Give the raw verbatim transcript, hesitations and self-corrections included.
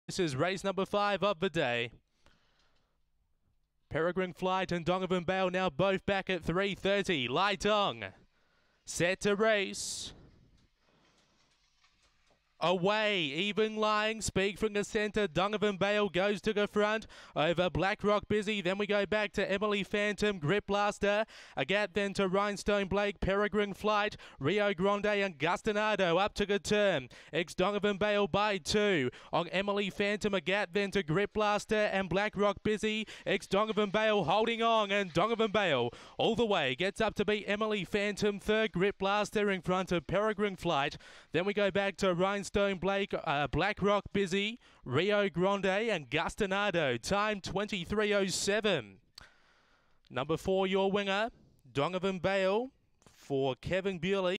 This is race number five of the day. Peregrine Flight and Donovan Bale now both back at three thirty. Lai Tong set to race. Away, even lying, speak from the centre. Donovan Bale goes to the front over Blackrock Busy. Then we go back to Emily Phantom, Grip Blaster. A gap then to Rhinestone Blake, Peregrine Flight, Rio Grande and Gustinado up to the turn. Ex Donovan Bale by two. On Emily Phantom, a gap then to Grip Blaster and Blackrock Busy. Ex Donovan Bale holding on, and Donovan Bale all the way gets up to beat Emily Phantom. Third, Grip Blaster in front of Peregrine Flight. Then we go back to Rhinestone Stone Blake, uh, Blackrock Busy, Rio Grande and Gustinado. Time twenty-three oh seven. Number four, your winger, Donovan Bale for Kevin Bewley.